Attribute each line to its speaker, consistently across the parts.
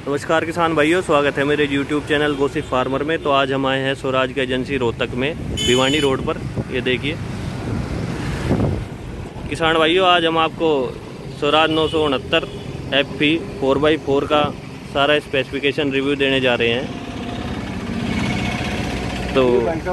Speaker 1: नमस्कार किसान भाइयों, स्वागत है मेरे YouTube चैनल गोसिप फार्मर में। तो आज हम आए हैं स्वराज की एजेंसी रोहतक में, भिवानी रोड पर। ये देखिए किसान भाइयों, आज हम आपको स्वराज 969 FP 4x4 का सारा स्पेसिफिकेशन रिव्यू देने जा रहे हैं। तो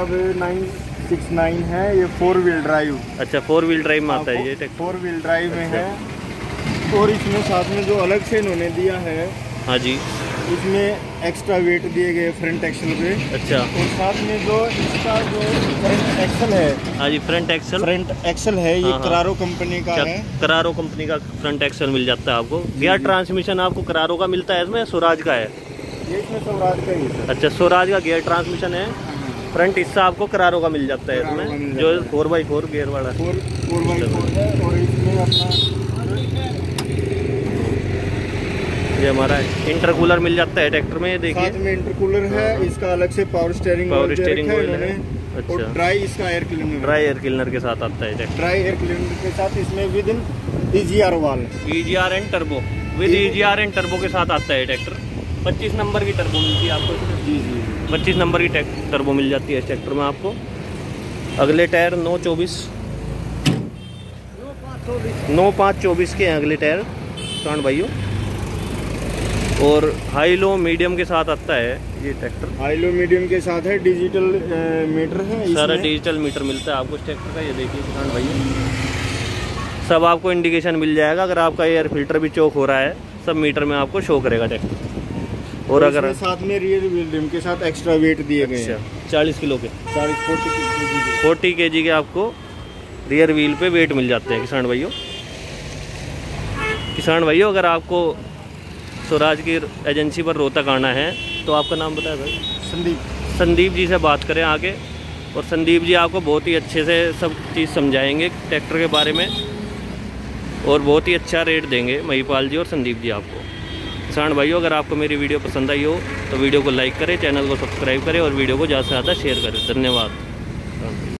Speaker 2: 969 है, ये 4 व्हील ड्राइव।
Speaker 1: अच्छा, 4 व्हील ड्राइव में आता है ये ट्रैक्टर।
Speaker 2: 4 व्हील ड्राइव में है, और इसमें साथ में जो अलग से इन्होंने दिया है,
Speaker 1: हाँ जी,
Speaker 2: इसमें एक्स्ट्रा वेट दिए गए फ्रंट एक्सल पे।
Speaker 1: अच्छा,
Speaker 2: और साथ में जो इसका जो फ्रंट एक्सल है,
Speaker 1: हाँ जी, फ्रंट एक्सल
Speaker 2: है, ये
Speaker 1: हाँ।
Speaker 2: करारो कंपनी का है।
Speaker 1: करारो कंपनी का फ्रंट एक्सल मिल जाता है आपको। गियर ट्रांसमिशन आपको करारो का मिलता है, इसमें स्वराज का है।
Speaker 2: ये इसमें स्वराज का ही है।
Speaker 1: अच्छा, स्वराज का गियर ट्रांसमिशन है। फ्रंट हिस्सा आपको करारो का मिल जाता है इसमें, जो 4x4 गियर वाला है।
Speaker 2: 4x4 है। और इसमें अपना
Speaker 1: ये हमारा इंटरकूलर मिल जाता है ट्रैक्टर में। देखिए
Speaker 2: साथ में इंटरकूलर है, इसका अलग से पावर स्टीयरिंग
Speaker 1: ऑयल
Speaker 2: है।
Speaker 1: अच्छा,
Speaker 2: और ड्राई इसका air cleaner,
Speaker 1: dry air cleaner के साथ आता है ट्रैक्टर।
Speaker 2: ड्राई एयर क्लीनर के साथ इसमें with in EGR valve,
Speaker 1: EGR and turbo, with EGR and turbo के साथ आता है ट्रैक्टर। 25 नंबर की टर्बो मिलती है आपको इसमें।
Speaker 2: जी
Speaker 1: 25 नंबर की टर्बो मिल जाती है इस ट्रैक्टर में आपको। अगले टायर 9.5-24 के हैं अगले टायर किसान भाइयों। और हाई लो मीडियम के साथ आता है ये ट्रैक्टर।
Speaker 2: हाई लो मीडियम के साथ है, डिजिटल मीटर है,
Speaker 1: सारा डिजिटल मीटर मिलता है आपको इस ट्रैक्टर का। ये देखिए किसान भाइयों, सब आपको इंडिकेशन मिल जाएगा। अगर आपका एयर फिल्टर भी चौक हो रहा है, सब मीटर में आपको शो करेगा ट्रैक्टर। और अगर
Speaker 2: साथ में रियर व्हील रिम के साथ एक्स्ट्रा वेट दिए गए हैं,
Speaker 1: 40 किलो के,
Speaker 2: 40
Speaker 1: kg के आपको रियर व्हील पे वेट मिल जाते हैं किसान भाइयों। किसान भाइयों, अगर आपको स्वराज की एजेंसी पर रोहतक आना है तो आपका नाम बताया भाई? संदीप जी से बात करें आगे, और संदीप जी आपको बहुत ही अच्छे से सब चीज़ समझाएंगे ट्रैक्टर के बारे में, और बहुत ही अच्छा रेट देंगे महिपाल जी और संदीप जी आपको। किसान भाइयों, अगर आपको मेरी वीडियो पसंद आई हो तो वीडियो को लाइक करें, चैनल को सब्सक्राइब करें और वीडियो को ज़्यादा से ज़्यादा शेयर करें। धन्यवाद।